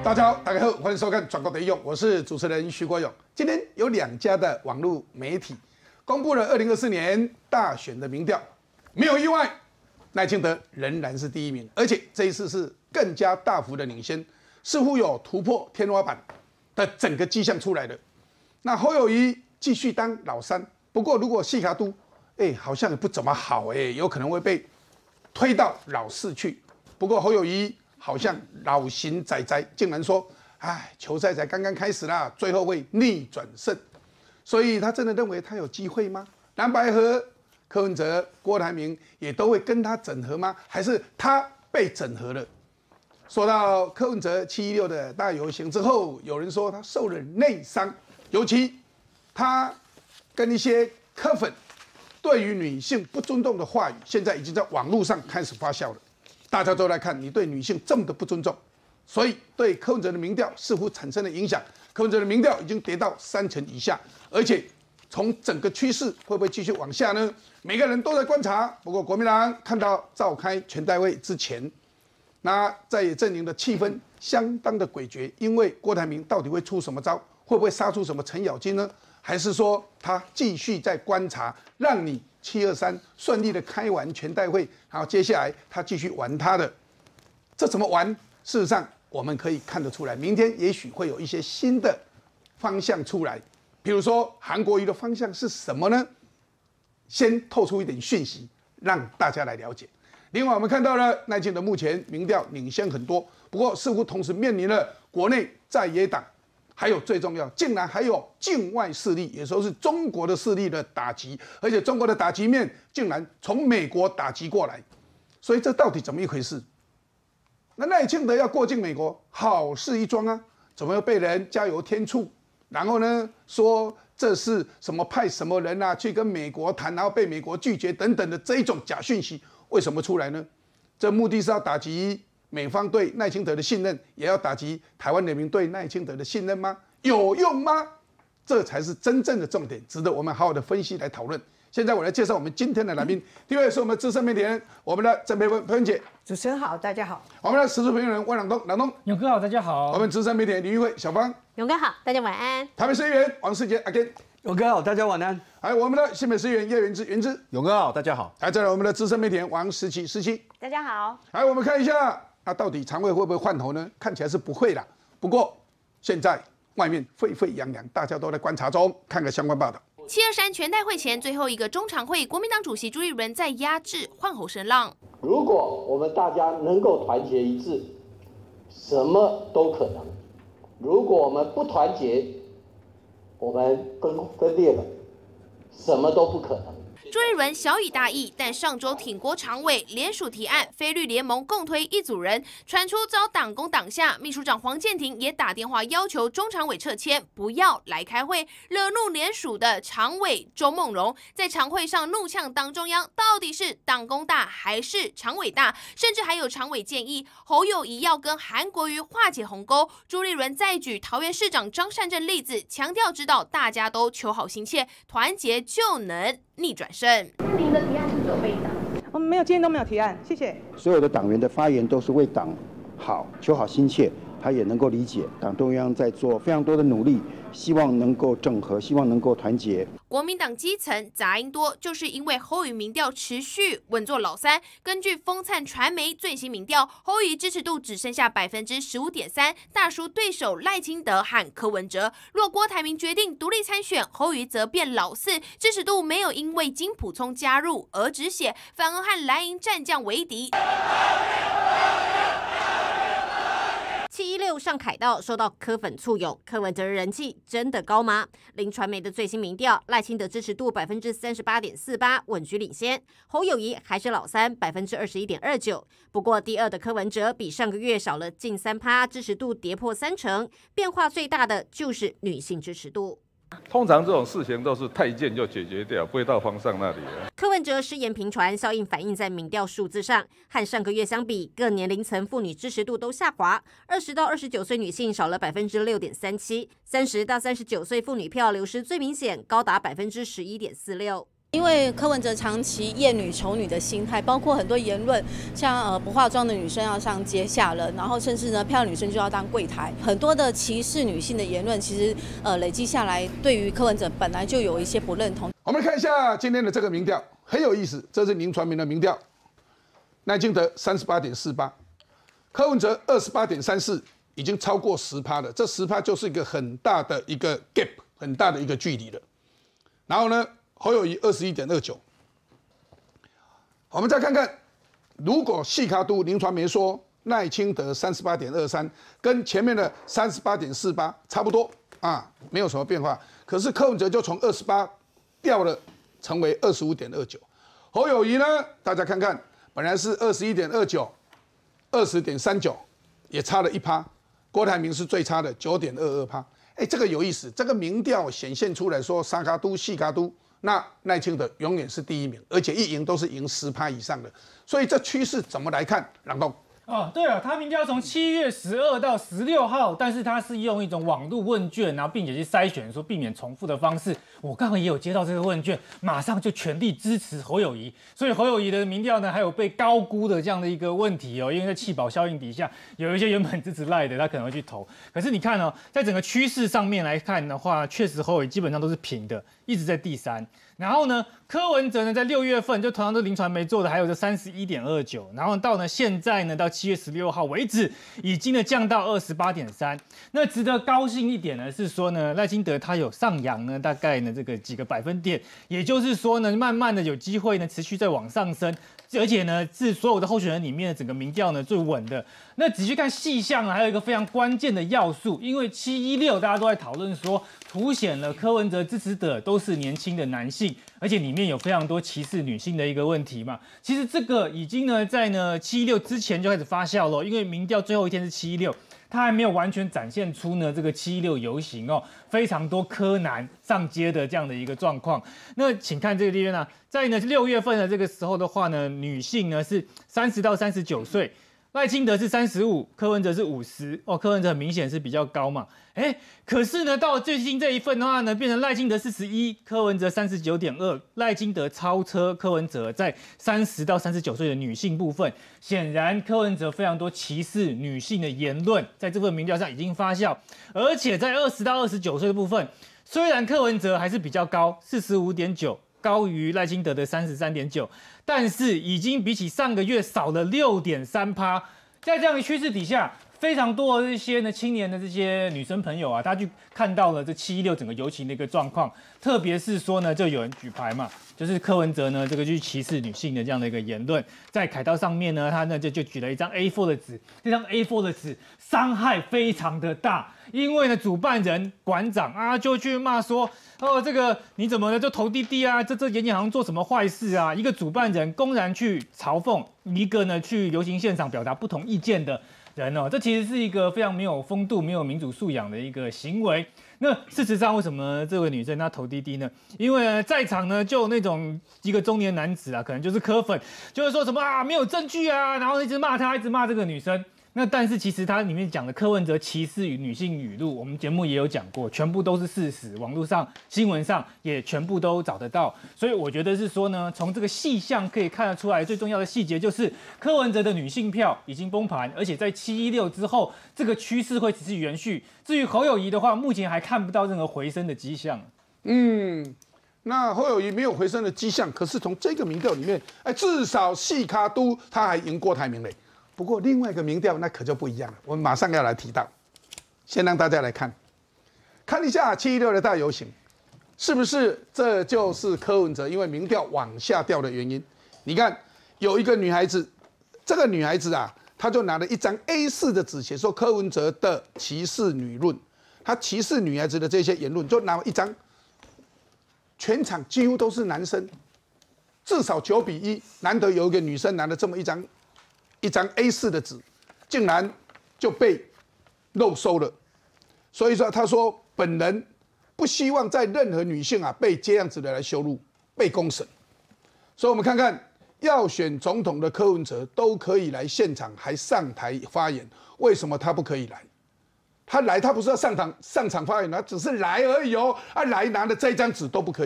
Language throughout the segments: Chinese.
大家好，大家好，欢迎收看《转角的应用》，我是主持人徐国勇。今天有2家的网络媒体公布了2024年大选的民调，没有意外，赖清德仍然是第1名，而且这一次是更加大幅的领先，似乎有突破天花板的整个迹象出来了。那侯友宜继续当老3，不过如果细卡都，好像也不怎么好，有可能会被推到老4去。不过侯友宜好像老型仔仔，竟然说：“球赛才刚刚开始啦，最后会逆转胜。”所以他真的认为他有机会吗？蓝白合、柯文哲、郭台铭也都会跟他整合吗？还是他被整合了？说到柯文哲716的大游行之后，有人说他受了内伤，尤其他跟一些柯粉对于女性不尊重的话语，现在已经在网络上开始发酵了。大家都来看你对女性这么的不尊重，所以对柯文哲的民调似乎产生了影响。柯文哲的民调已经跌到3成以下，而且从整个趋势会不会继续往下呢？每个人都在观察。不过国民党看到召开全代会之前，那在野阵营的气氛相当的诡谲，因为郭台铭到底会出什么招？会不会杀出什么程咬金呢？还是说他继续在观察，让你723顺利的开完全代会，然后接下来他继续玩他的，这怎么玩？事实上我们可以看得出来，明天也许会有一些新的方向出来。比如说韩国瑜的方向是什么呢？先透出一点讯息，让大家来了解。另外我们看到了赖清德目前民调领先很多，不过似乎同时面临了国内在野党。还有最重要，竟然还有境外势力，也说是中国的势力的打击，而且中国的打击面竟然从美国打击过来，所以这到底怎么一回事？那赖清德要过境美国，好事一桩啊，怎么又被人加油添醋？然后呢，说这是什么派什么人啊去跟美国谈，然后被美国拒绝等等的这一种假讯息，为什么出来呢？这目的是要打击美方对赖清德的信任，也要打击台湾人民对赖清德的信任吗？有用吗？这才是真正的重点，值得我们好好的分析来讨论。现在我来介绍我们今天的来宾，第一位是我们资深媒体人，我们的郑培文培姐。 主持人好，大家好。 我们的时事评论人万朗东， 勇哥好，大家好。 我们资深媒体人李玉慧小芳。 勇哥好，大家晚安。 台北市议员王世杰阿根。 勇哥好，大家晚安。 还有我们的新北市议员叶元之。 勇哥好，大家好。 还再来我们的资深媒体人王时齐。 大家好。 来，我们看一下。那到底常委会不会换头呢？看起来是不会啦。不过现在外面沸沸扬扬，大家都在观察中。看个相关报道。 723全代会前最后一个中常会，国民党主席朱立伦在压制换候声浪。 如果我们大家能够团结一致，什么都可能；如果我们不团结，我们分裂了，什么都不可能。 朱立伦小以大义，但上周挺国常委联署提案，非绿联盟共推一组人，传出遭党攻挡下，秘书长黄健庭也打电话要求中常委撤迁，不要来开会。惹怒联署的常委周梦荣，在常会上怒呛党中央到底是党攻大还是常委大，甚至还有常委建议侯友宜要跟韩国瑜化解鸿沟。朱立伦再举桃园市长张善政例子，强调知道大家都求好心切，团结就能逆转胜。 那您的提案是否被挡？ 我们没有，今天都没有提案，谢谢。 所有的党员的发言都是为党好，求好心切，他也能够理解党中央在做非常多的努力，希望能够整合，希望能够团结。 国民党基层杂音多，就是因为侯友宜民调持续稳坐老3。根据风灿传媒最新民调，侯友宜支持度只剩下15.3%，大输对手赖清德和柯文哲。若郭台铭决定独立参选，侯友宜则变老4，支持度没有因为金溥聪加入而止血，反而和蓝营战将为敌。 716上凯道受到柯粉簇拥，柯文哲的人气真的高吗？林传媒的最新民调，赖清德支持度38.48%，稳居领先；侯友宜还是老3，21.29%。不过第2的柯文哲比上个月少了近3%，支持度跌破3成。变化最大的就是女性支持度。 通常这种事情都是太监就解决掉，不会到皇上那里。 柯文哲失言频传，效应反映在民调数字上，和上个月相比，各年龄层妇女支持度都下滑。20到29岁女性少了6.37%，30到39岁妇女票流失最明显，高达11.46%。 因为柯文哲长期厌女丑女的心态，包括很多言论，像不化妆的女生要上街下人，然后甚至呢漂亮女生就要当柜台，很多的歧视女性的言论，其实累积下来，对于柯文哲本来就有一些不认同。 我们看一下今天的这个民调，很有意思，这是林传民的民调，赖清德38.48%，柯文哲28.34%，已经超过10%了，这10%就是一个很大的一个 gap， 很大的一个距离了。然后呢？侯友宜21.29%，我们再看看，如果细卡都林传媒说赖清德38.23%，跟前面的38.48%差不多啊，没有什么变化。可是柯文哲就从28掉了，成为25.29%。侯友宜呢，大家看看，本来是21.29%、20.39%，也差了1%。郭台铭是最差的9.22%。哎，这个有意思，这个民调显现出来说，沙卡都、细卡都。那赖清德永远是第1名，而且一赢都是赢10%以上的，所以这趋势怎么来看？冉栋对了，他民调从7月12到16号，但是他是用一种网络问卷，然后并且去筛选说避免重复的方式。我刚刚也有接到这个问卷，马上就全力支持侯友宜，所以侯友宜的民调呢还有被高估的这样的一个问题哦，因为在弃保效应底下，有一些原本支持赖的，他可能会去投。可是你看哦，在整个趋势上面来看的话，确实侯友宜基本上都是平的，一直在第3。然后呢，柯文哲呢在6月份就同样都林传媒做的，还有这31.29，然后到呢现在呢到7月16号为止，已经呢降到28.3。那值得高兴一点呢是说呢，赖清德他有上扬呢，大概呢这个几个百分点，也就是说呢，慢慢的有机会呢持续在往上升。而且呢，是所有的候选人里面的整个民调呢最稳的。那仔细看细项呢，还有一个非常关键的要素，因为716大家都在讨论说，凸显了柯文哲支持者都是年轻的男性，而且里面有非常多歧视女性的一个问题嘛。其实这个已经呢在呢716之前就开始发酵了，因为民调最后一天是716。它还没有完全展现出呢这个716游行哦，非常多柯男上街的这样的一个状况。那请看这个地方呢，在呢6月份的这个时候的话呢，女性呢是30到39岁，赖清德是35，柯文哲是50哦，柯文哲很明显是比较高嘛。可是呢，到最近这一份的话呢，变成赖清德41，柯文哲39.2，赖清德超车柯文哲在30到39岁的女性部分。显然，柯文哲非常多歧视女性的言论，在这份民调上已经发酵，而且在20到29岁的部分，虽然柯文哲还是比较高，45.9，高于赖清德的33.9，但是已经比起上个月少了6.3%。在这样的趋势底下，非常多的这些呢青年的这些女生朋友啊，她去看到了这716整个游行的一个状况，特别是说呢，就有人举牌嘛，就是柯文哲呢这个去歧视女性的这样的一个言论，在凯道上面呢，他呢就举了一张 A4 的纸，这张 A4 的纸伤害非常的大，因为呢主办人馆长啊就去骂说，这个你怎么呢就投滴滴啊，这演讲好像做什么坏事啊？一个主办人公然去嘲讽一个呢去游行现场表达不同意见的人哦，这其实是一个非常没有风度、没有民主素养的一个行为。那事实上，为什么这位女生她投滴滴呢？因为呢，在场呢就那种一个中年男子啊，可能就是柯粉，就是说什么啊没有证据啊，然后一直骂她，一直骂这个女生。那但是其实它里面讲的柯文哲歧视女性语录，我们节目也有讲过，全部都是事实，网络上、新闻上也全部都找得到。所以我觉得是说呢，从这个细项可以看得出来，最重要的细节就是柯文哲的女性票已经崩盘，而且在716之后，这个趋势会持续延续。至于侯友宜的话，目前还看不到任何回升的迹象。 那侯友宜没有回升的迹象，可是从这个民调里面，至少细卡都他还赢郭台铭嘞。不过另外一个民调那可就不一样了，我们马上要来提到，先让大家来看一下716的大游行，是不是这就是柯文哲因为民调往下掉的原因？你看有一个女孩子，这个女孩子啊，她就拿了一张 A4 的纸，写说柯文哲的歧视女论，她歧视女孩子的这些言论，就拿一张，全场几乎都是男生，至少9比1，难得有一个女生拿了这么一张 A4 的纸，竟然就被肉收了。所以说，他说本人不希望在任何女性啊被这样子的来羞辱、被公审。所以我们看看，要选总统的柯文哲都可以来现场，还上台发言，为什么他不可以来？他来，他不是要上场发言，他只是来而已哦。来拿的这张纸都不可以。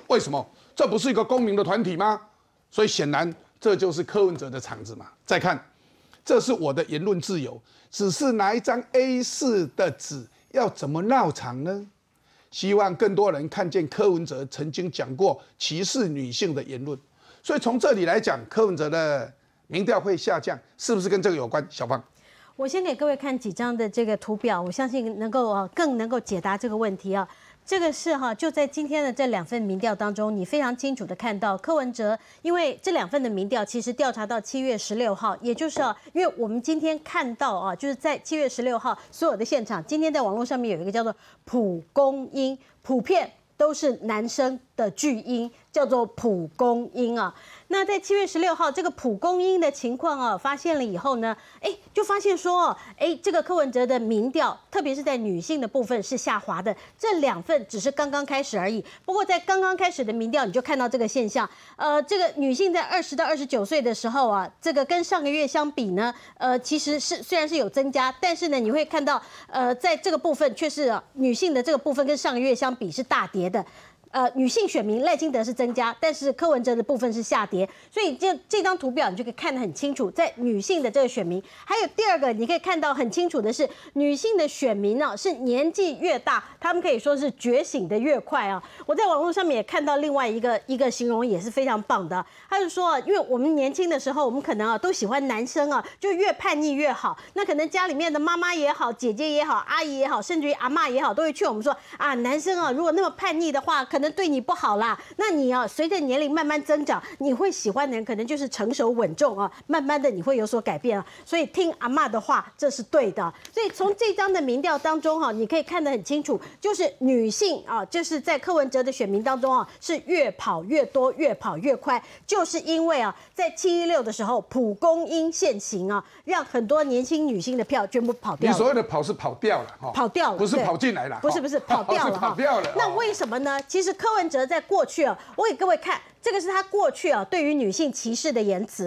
为什么？这不是一个公民的团体吗？所以显然这就是柯文哲的场子嘛。再看，这是我的言论自由，只是拿一张 A4 的纸，要怎么闹场呢？希望更多人看见柯文哲曾经讲过歧视女性的言论。所以从这里来讲，柯文哲的民调会下降，是不是跟这个有关？小芳。 我先给各位看几张的这个图表，我相信能够更能够解答这个问题啊。这个是就在今天的这2份民调当中，你非常清楚的看到柯文哲，因为这2份的民调其实调查到7月16号，也就是因为我们今天看到就是在7月16号所有的现场，今天在网络上面有一个叫做蒲公英，普遍都是男生的巨婴，叫做蒲公英啊。那在7月16号这个蒲公英的情况发现了以后呢，就发现说这个柯文哲的民调，特别是在女性的部分是下滑的。这2份只是刚刚开始而已。不过在刚刚开始的民调，你就看到这个现象。这个女性在20到29岁的时候这个跟上个月相比呢，其实是虽然是有增加，但是呢，你会看到在这个部分却是女性的这个部分跟上个月相比是大跌的。女性选民赖清德是增加，但是柯文哲的部分是下跌，所以这张图表你就可以看得很清楚，在女性的这个选民，还有第二个你可以看到很清楚的是，女性的选民呢是年纪越大，他们可以说是觉醒的越快啊。我在网络上面也看到另外一个形容也是非常棒的，他就说因为我们年轻的时候，我们可能都喜欢男生就越叛逆越好，那可能家里面的妈妈也好，姐姐也好，阿姨也好，甚至于阿嬷也好，都会劝我们说男生如果那么叛逆的话，可能对你不好啦。那你随着年龄慢慢增长，你会喜欢的人可能就是成熟稳重慢慢的你会有所改变所以听阿嬷的话，这是对的。所以从这张的民调当中你可以看得很清楚，就是女性就是在柯文哲的选民当中是越跑越多，越跑越快，就是因为在716的时候，蒲公英现形让很多年轻女性的票全部跑掉了。 你所谓的跑是跑掉了跑掉了， 不是跑进来了， 不是跑掉了跑掉了。 那为什么呢？其实柯文哲在过去我给各位看，这个是他过去对于女性歧视的言辞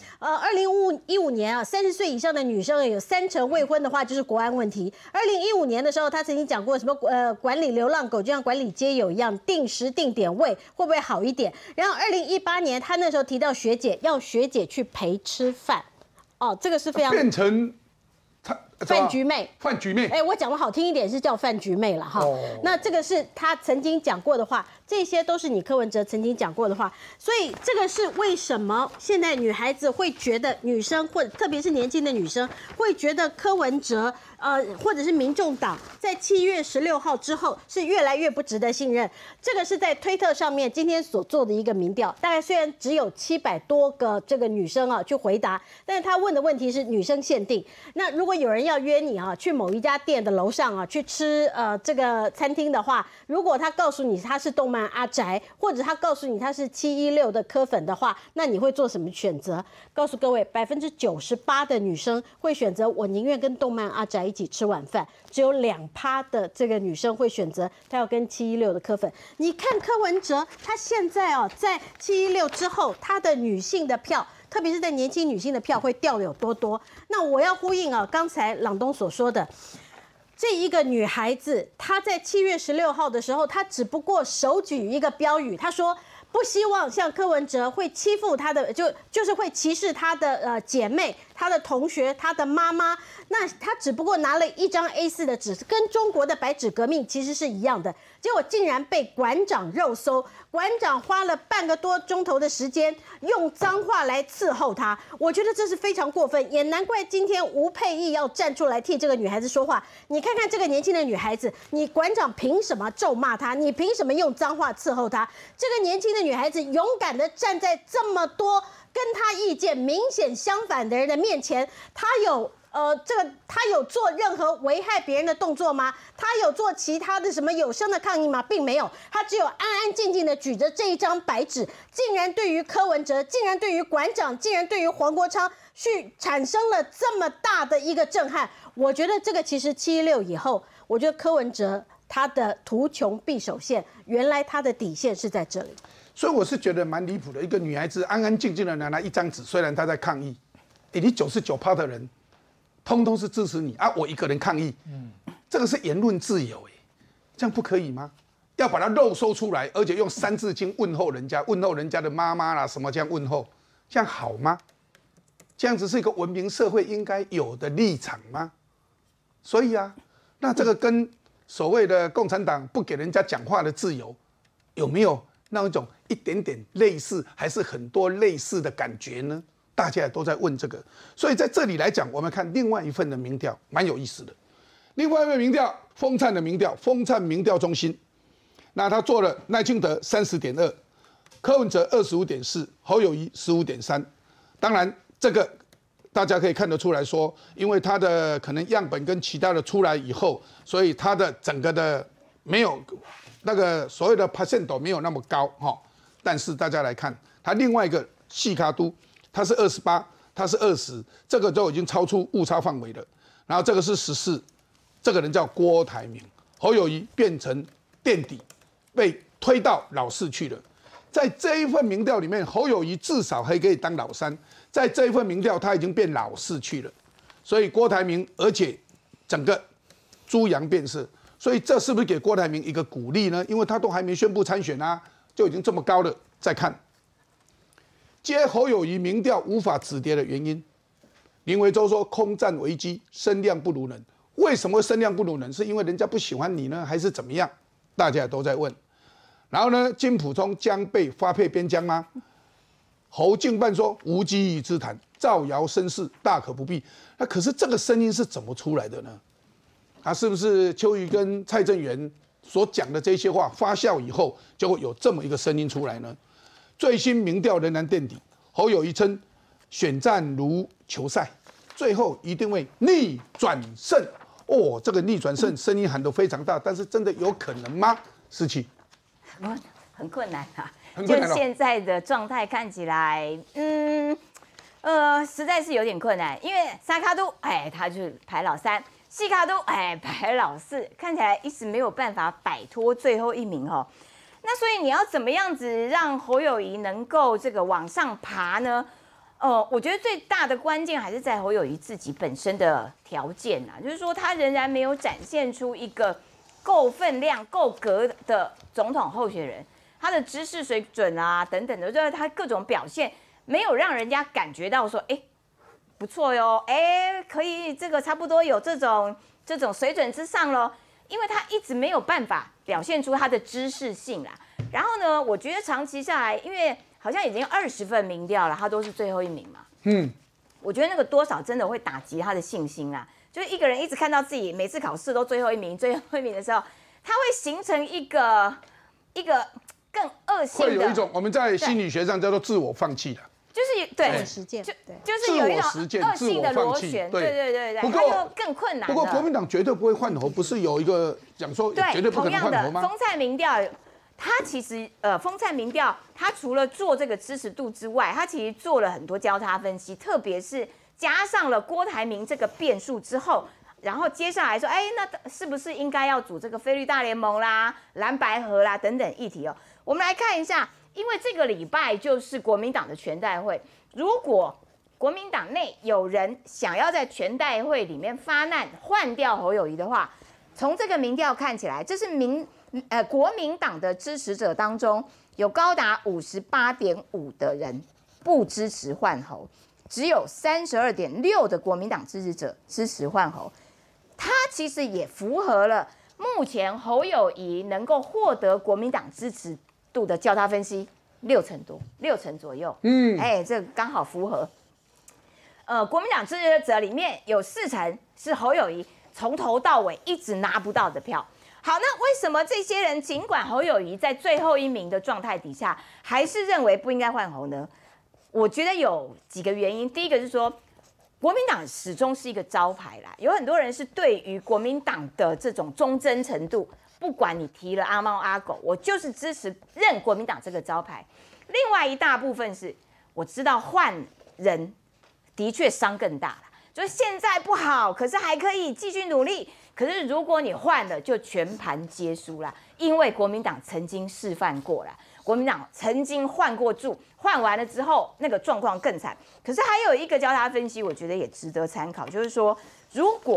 2015年30岁以上的女生有30%未婚的话就是国安问题。2015年的时候，他曾经讲过什么管理流浪狗就像管理街友一样，定时定点喂会不会好一点？然后2018年他那时候提到学姐要学姐去陪吃饭，这个是非常变成饭局妹， 饭局妹。 我讲的好听一点是叫饭局妹了哈。那这个是他曾经讲过的话，这些都是你柯文哲曾经讲过的话，所以这个是为什么现在女孩子会觉得女生或者特别是年轻的女生会觉得柯文哲或者是民众党在7月16号之后是越来越不值得信任。这个是在推特上面今天所做的一个民调，大概虽然只有700多个这个女生去回答，但是他问的问题是女生限定。那如果有人要约你去某一家店的楼上去吃这个餐厅的话，如果他告诉你他是动漫阿宅，或者他告诉你他是716的柯粉的话，那你会做什么选择？告诉各位，98%的女生会选择我宁愿跟动漫阿宅一起吃晚饭，只有2%的这个女生会选择她要跟716的柯粉。你看柯文哲，他现在在716之后，他的女性的票，特别是在年轻女性的票会掉的有多多？那我要呼应刚才朗东所说的。这一个女孩子，她在7月16号的时候，她只不过手举一个标语，她说不希望像柯文哲会欺负她的，就是会歧视她的姐妹、她的同学、她的妈妈。那她只不过拿了一张 A4 的纸，跟中国的白纸革命其实是一样的。结果竟然被馆长肉搜，馆长花了半个多钟头的时间，用脏话来伺候她。我觉得这是非常过分，也难怪今天吴佩益要站出来替这个女孩子说话。你看看这个年轻的女孩子，你馆长凭什么咒骂她？你凭什么用脏话伺候她？这个年轻的女孩子勇敢的站在这么多跟她意见明显相反的人的面前，她有他有做任何危害别人的动作吗？他有做其他的什么有声的抗议吗？并没有，他只有安安静静的举着这一张白纸，竟然对于柯文哲，竟然对于馆长，竟然对于黄国昌，去产生了这么大的一个震撼。我觉得这个其实716以后，我觉得柯文哲他的图穷匕首现，原来他的底线是在这里。 所以我是觉得蛮离谱的，一个女孩子安安静静的拿一张纸，虽然她在抗议，你99%的人。通通是支持你我一个人抗议，这个是言论自由这样不可以吗？ 要把它肉搜出来，而且用三字经问候人家，问候人家的妈妈啦什么这样问候，这样好吗？这样子是一个文明社会应该有的立场吗？所以啊，那这个跟所谓的共产党不给人家讲话的自由，有没有那一种一点点类似，还是很多类似的感觉呢？大家也都在问这个，所以在这里来讲，我们看另外一份的民调，蛮有意思的。另外一份民调，风灿的民调，风灿民调中心，那他做了赖清德30.2，柯文哲25.4，侯友宜15.3。当然，这个大家可以看得出来说，因为他的可能样本跟其他的出来以后，所以他的整个的没有那个所谓的 percent 没有那么高哈。但是大家来看，他另外一个细卡都，他是28，他是20，这个都已经超出误差范围了。然后这个是14，这个人叫郭台铭，侯友宜变成垫底，被推到老4去了。在这一份民调里面，侯友宜至少还可以当老3，在这一份民调他已经变老4去了。所以郭台铭，而且整个猪羊变色，所以这是不是给郭台铭一个鼓励呢？因为他都还没宣布参选啊，就已经这么高了。再看，接侯友宜民调无法止跌的原因，林维洲说空战危机，声量不如人。为什么声量不如人？是因为人家不喜欢你呢，还是怎么样？大家也都在问。然后呢，金溥聪将被发配边疆吗？侯敬办说无稽之谈，造谣生事，大可不必。那可是这个声音是怎么出来的呢？啊，是不是邱瑜跟蔡正元所讲的这些话发酵以后，就会有这么一个声音出来呢？最新民调仍然垫底，侯友宜称选战如球赛，最后一定会逆转胜。哦，这个逆转胜声音喊得非常大，但是真的有可能吗？思琪， 很困难啊， 很困难哦。 就现在的状态看起来，实在是有点困难，因为沙卡都，他就排老3，细卡都，排老4，看起来一直没有办法摆脱最后一名哦。那所以你要怎么样子让侯友宜能够这个往上爬呢？我觉得最大的关键还是在侯友宜自己本身的条件啊，就是说他仍然没有展现出一个够分量、够格的总统候选人，他的知识水准啊等等的，就是他各种表现没有让人家感觉到说，不错哟，可以这个差不多有这种水准之上咯，因为他一直没有办法表现出他的知识性啦。然后呢，我觉得长期下来，因为好像已经20份民调了，他都是最后一名嘛。我觉得那个多少真的会打击他的信心啦。就是一个人一直看到自己每次考试都最后一名的时候，他会形成一个更恶性的， 会有一种我们在心理学上叫做自我放弃的。 就是对实践， 就是有一种恶性的螺旋，对，他就更困难。 不过国民党绝对不会换侯，不是有一个讲说绝对不可能换侯吗？ 风灿民调，他其实风灿民调，他除了做这个支持度之外，他其实做了很多交叉分析，特别是加上了郭台铭这个变数之后，然后接下来说，那是不是应该要组这个非绿大联盟啦、蓝白合啦等等议题哦？我们来看一下。因为这个礼拜就是国民党的全代会，如果国民党内有人想要在全代会里面发难换掉侯友宜的话，从这个民调看起来，这是国民党的支持者当中有高达58.5%的人不支持换侯，只有32.6%的国民党支持者支持换侯，他其实也符合了目前侯友宜能够获得国民党支持度的交叉分析6成左右，这刚好符合。国民党支持者里面有4成是侯友宜从头到尾一直拿不到的票。好，那为什么这些人尽管侯友宜在最后一名的状态底下，还是认为不应该换侯呢？我觉得有几个原因。第一个是说，国民党始终是一个招牌啦，有很多人是对于国民党的这种忠贞程度。不管你提了阿猫阿狗，我就是支持认国民党这个招牌。另外一大部分是我知道换人的确伤更大了，就是现在不好，可是还可以继续努力。可是如果你换了，就全盘皆输啦，因为国民党曾经示范过了，国民党曾经换过柱，换完了之后那个状况更惨。可是还有一个交叉分析，我觉得也值得参考，就是说如果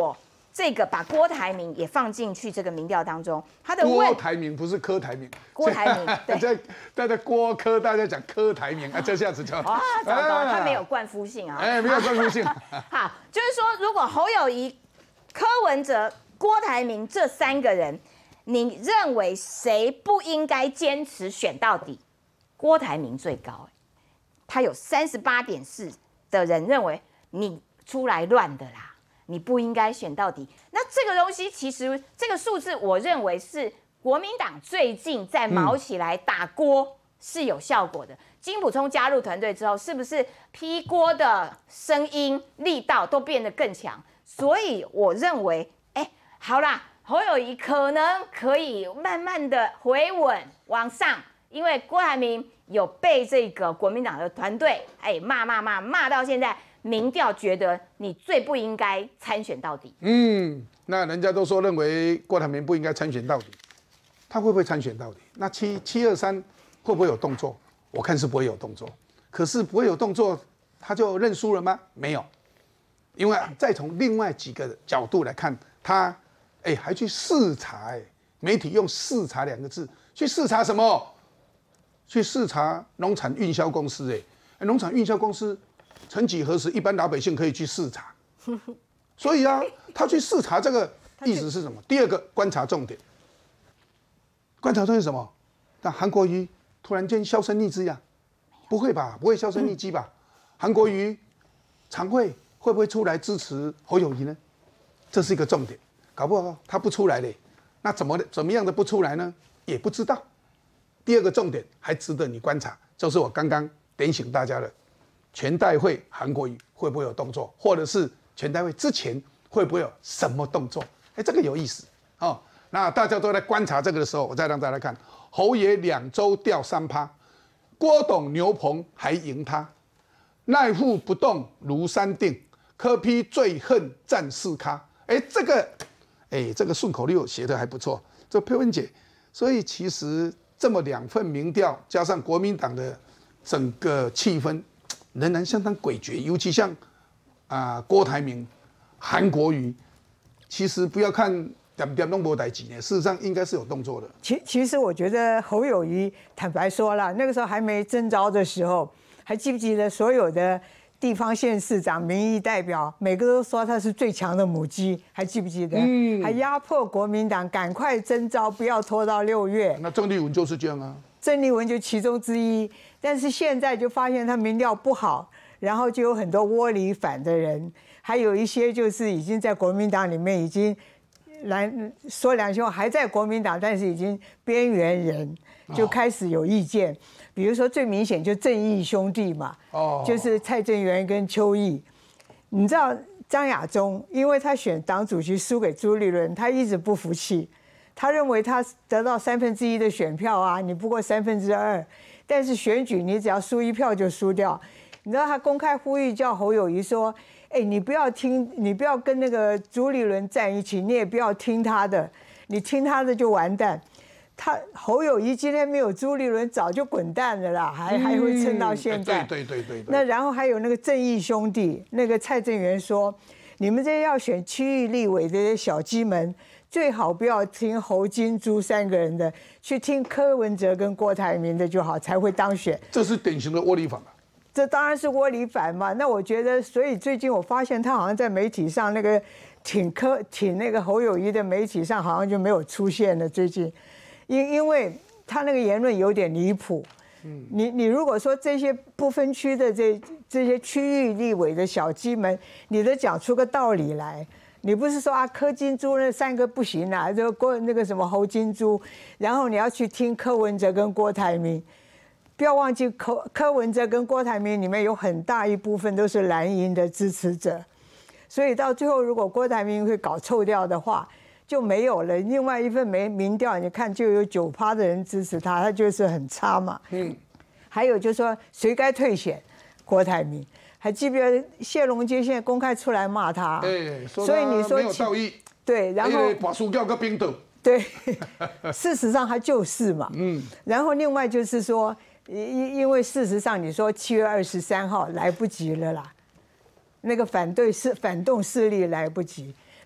这个把郭台铭也放进去这个民调当中，他的郭台铭不是柯台铭， 郭台铭对， 大家郭柯，大家讲柯台铭啊，这下子就啊，糟糕，他没有冠夫姓啊， 哎，没有冠夫姓。 好，就是说，如果侯友宜、柯文哲、郭台铭这3个人，你认为谁不应该坚持选到底？郭台铭最高，他有38.4%的人认为你出来乱的啦。你不应该选到底。那这个东西其实这个数字，我认为是国民党最近在毛起来打郭是有效果的。金溥聪加入团队之后，是不是批郭的声音力道都变得更强？所以我认为，好啦，侯友宜可能可以慢慢的回稳往上，因为郭台铭有被这个国民党的团队骂到现在。民调觉得你最不应该参选到底。 那人家都说认为郭台铭不应该参选到底，他会不会参选到底？那723会不会有动作？我看是不会有动作。可是不会有动作，他就认输了吗？没有，因为再从另外几个角度来看，他还去视察，媒体用视察2个字，去视察什么？去视察农产运销公司，农产运销公司。曾几何时，一般老百姓可以去视察，所以啊，他去视察这个意思是什么？第2个观察重点，观察重点是什么？那韩国瑜突然间销声匿迹呀？不会吧？不会销声匿迹吧？韩国瑜常会不会出来支持侯友宜呢？这是一个重点，搞不好他不出来嘞，那怎么样的不出来呢？也不知道。第2个重点还值得你观察，就是我刚刚点醒大家的。全代会韩国瑜会不会有动作，或者是全代会之前会不会有什么动作？这个有意思哦。那大家都在观察这个的时候，我再让大家看，侯爷2周掉3%，郭董牛棚还赢他，赖户不动如山定，柯 P 最恨战4咖。这个顺口溜写得还不错，这佩文姐。所以其实这么2份民调，加上国民党的整个气氛。仍然相当诡谲，尤其像郭台铭、韩国瑜，其实不要看点弄没代志呢，事实上应该是有动作的。 其实我觉得侯友宜坦白说了，那个时候还没征召的时候，还记不记得所有的地方县市长、民意代表，每个都说他是最强的母鸡，还记不记得？还压迫国民党赶快征召，不要拖到6月。 那郑丽文就是这样啊。 郑丽文就其中之一，但是现在就发现他民调不好，然后就有很多窝里反的人，还有一些就是已经在国民党里面已经来说2句话，还在国民党，但是已经边缘人就开始有意见。比如说最明显就正义兄弟嘛，就是蔡正元跟邱毅。你知道张亚中，因为他选党主席输给朱立伦，他一直不服气。他认为他得到1/3的选票啊，你不过2/3，但是选举你只要输1票就输掉。你知道他公开呼吁叫侯友宜说：“你不要跟那个朱立伦站一起，你也不要听他的，你听他的就完蛋。”侯友宜今天没有朱立伦，早就滚蛋了啦，还会撑到现在。 对。 那然后还有那个正义兄弟，那个蔡正元说：“你们这些要选区域立委的这些小鸡们。”最好不要听侯金朱3个人的，去听柯文哲跟郭台铭的就好，才会当选。 这是典型的窝里反嘛？ 这当然是窝里反嘛。那我觉得，所以最近我发现他好像在媒体上那个挺那个侯友宜的媒体上好像就没有出现了。最近，因为他那个言论有点离谱。你如果说这些不分区的这些区域立委的小鸡们，你得讲出个道理来。你不是说柯金珠那3个不行啊，就那个什么侯金珠，然后你要去听柯文哲跟郭台铭，不要忘记柯文哲跟郭台铭里面有很大一部分都是蓝营的支持者，所以到最后如果郭台铭会搞臭掉的话，就没有了。另外一份民调，你看就有9%的人支持他，他就是很差嘛。还有就是说谁该退选，郭台铭。还记不记得谢龙介现在公开出来骂他？所以你说没有道义。 对，然后把输掉个冰斗。 对，事实上他就是嘛。然后另外就是说，因为事实上你说7月23号来不及了啦，那个反动势力来不及。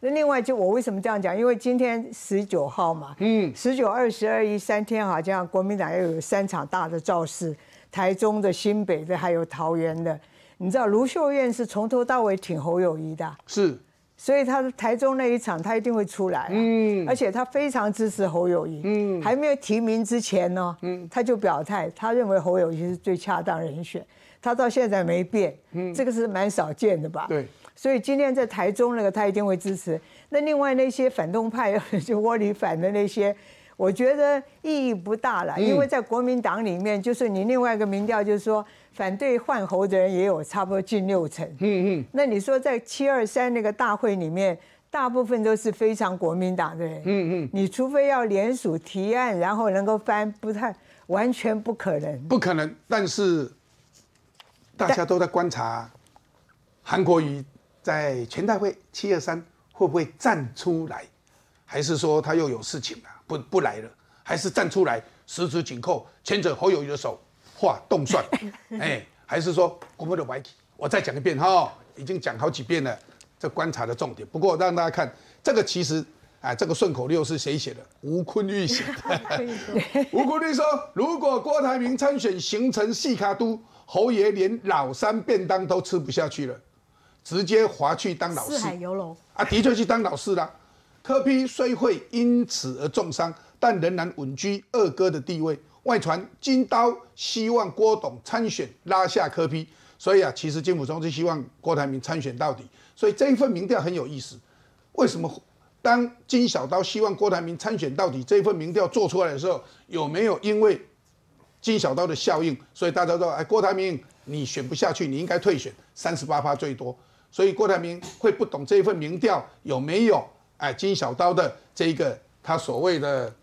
那另外就我为什么这样讲？因为今天19号嘛，19、20、21 3天，好像国民党又有3场大的造势，台中的、新北的，还有桃园的。你知道卢秀燕是从头到尾挺侯友宜的， 是， 所以他的台中那一场他一定会出来，而且他非常支持侯友宜，还没有提名之前呢，他就表态，他认为侯友宜是最恰当人选，他到现在没变，这个是蛮少见的吧？ 对， 所以今天在台中那个他一定会支持。那另外那些反动派就窝里反的那些，我觉得意义不大了，因为在国民党里面，就是你另外一个民调就是说，反对换侯的人也有差不多近60%。那你说在723那个大会里面，大部分都是非常国民党的人。你除非要联署提案，然后能够翻，完全不可能。 不可能。但是大家都在观察韩国瑜在全代会723会不会站出来，还是说他又有事情了，不来了，还是站出来十指紧扣，牵着侯友宜的手画动算，还是说我们的歪题？我再讲一遍哈，已经讲好几遍了，这观察的重点。不过让大家看，这个其实这个顺口溜是谁写的？吴坤玉写的。吴坤玉说，如果郭台铭参选形成细卡都，侯爷连老三便当都吃不下去了，直接划去当老师。 四海游龙的确去当老师啦。柯 P 虽会因此而重伤，但仍然稳居二哥的地位。外传金刀希望郭董参选拉下柯 P， 所以其实金溥中是希望郭台铭参选到底。所以这一份民调很有意思，为什么当金小刀希望郭台铭参选到底这一份民调做出来的时候，有没有因为金小刀的效应，所以大家说，郭台铭你选不下去，你应该退选，38%最多。所以郭台铭会不懂这一份民调有没有金小刀的这一个他所谓的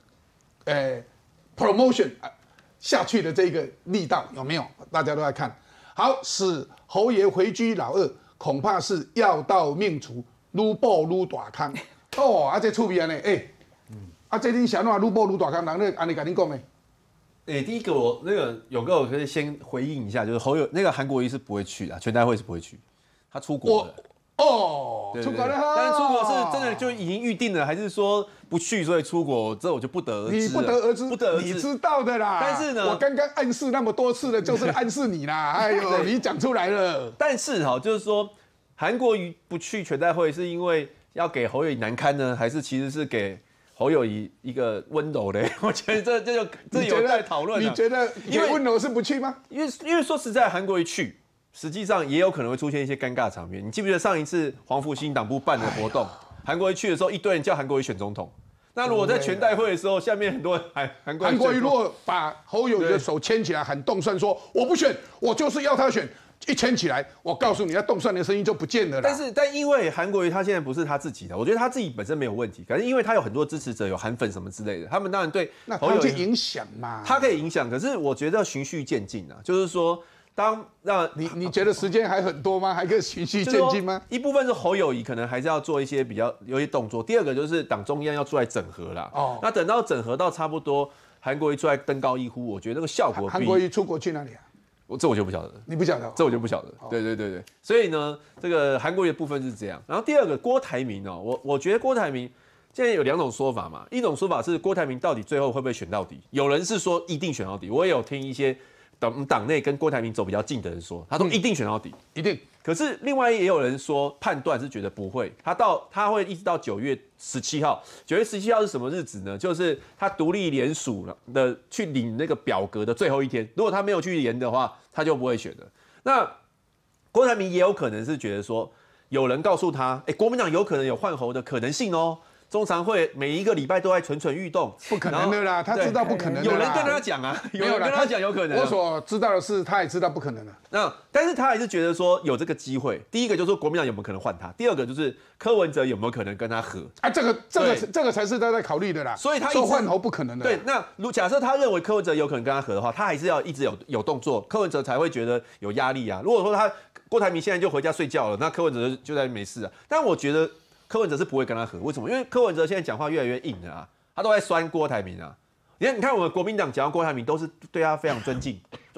promotion 下去的这个力道有没有？大家都在看。好，使侯爷回居老二，恐怕是药到命除，愈补愈大康。这趣味安尼，这恁想怎愈补愈大康？人安尼跟恁讲呢？ 第一个我那个勇哥，我可以先回应一下，就是那个韩国瑜是不会去的，全代会是不会去，他出国了。 出国了， 但是出国是真的就已经预定了，还是说不去所以出国？这我就不得而知。 你不得而知，你知道的啦。 但是呢， 我刚刚暗示那么多次了，就是暗示你啦。哎呦，你讲出来了。 但是就是说，韩国瑜不去全代会，是因为要给侯友宜难堪呢，还是其实是给侯友宜一个温柔的？我觉得这有待讨论。 你觉得给温柔是不去吗？ 因为说实在，韩国瑜去。实际上也有可能会出现一些尴尬场面。你记不记得上一次黄复兴党部办的活动，韩国瑜去的时候，一堆人叫韩国瑜选总统。那如果在全代会的时候，下面很多人韩国瑜如果把侯友宜的手牵起来喊动算，说我不选，我就是要他选，一牵起来，我告诉你，那动算的声音就不见了啦。 但因为韩国瑜他现在不是他自己的，我觉得他自己本身没有问题，可是因为他有很多支持者，有韩粉什么之类的，他们当然对侯友宜影响嘛， 他可以影响，可是我觉得要循序渐进啊，就是说。 你觉得时间还很多吗？还可以循序渐进吗？ 一部分是侯友宜可能还是要做一些有一些动作。第二个就是党中央要出来整合啦。那等到整合到差不多，韩国瑜出来登高一呼，我觉得那个效果。 韩国瑜出国去哪里啊？ 这我就不晓得。 你不晓得？ 这我就不晓得。对。所以呢，这个韩国瑜的部分是这样。然后第二个郭台铭我觉得郭台铭现在有2种说法嘛。一种说法是郭台铭到底最后会不会选到底？有人是说一定选到底，我也有听一些。党内跟郭台铭走比较近的人说，他说一定选到底， 一定。 可是另外也有人说判断是觉得不会，他会一直到9月17号。9月17号是什么日子呢？就是他独立联署的去领那个表格的最后一天。如果他没有去连的话，他就不会选的。那郭台铭也有可能是觉得说，有人告诉他，国民党有可能有换侯的可能性哦。中常会每一个礼拜都在蠢蠢欲动， 不可能的啦，他知道不可能的啦。 有人跟他讲啊，有人跟他讲有可能。 我所知道的是，他也知道不可能的。 但是他还是觉得说有这个机会。第一个就是说国民党有没有可能换他，第二个就是柯文哲有没有可能跟他合这个才是他在考虑的啦。 所以他说换侯不可能的。 对，那假设他认为柯文哲有可能跟他合的话，他还是要一直有动作，柯文哲才会觉得有压力啊。如果说郭台铭现在就回家睡觉了，那柯文哲就在没事啊。但我觉得。柯文哲是不会跟他合，为什么？因为柯文哲现在讲话越来越硬了啊，他都在酸郭台铭啊。你看我们国民党讲到郭台铭都是对他非常尊敬，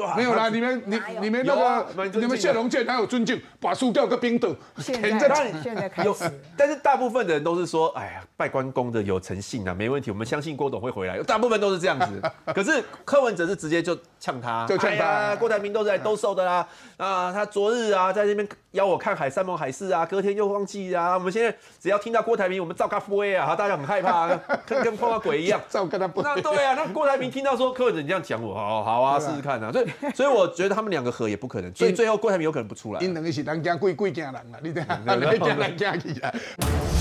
没有啦，你们那个你们谢龙介哪有尊敬，把输掉个冰斗， 现在开始， 但是大部分的人都是说，哎呀，拜关公的有诚信啊，没问题，我们相信郭董会回来，大部分都是这样子。可是柯文哲是直接就呛他，郭台铭都在兜售的啦，他昨日啊在那边邀我看三盟海誓啊，隔天又忘记啊，我们现在只要听到郭台铭，我们照咖飞啊，大家很害怕，跟碰到鬼一样， 照跟他不。 那对啊，那郭台铭听到说柯文哲你这样讲我，好啊，试试看啊，所以我觉得他们两个合也不可能，所以最后郭台铭有可能不出来。 因两个是人惊鬼，鬼惊人啊，你这样，人惊人惊去啊。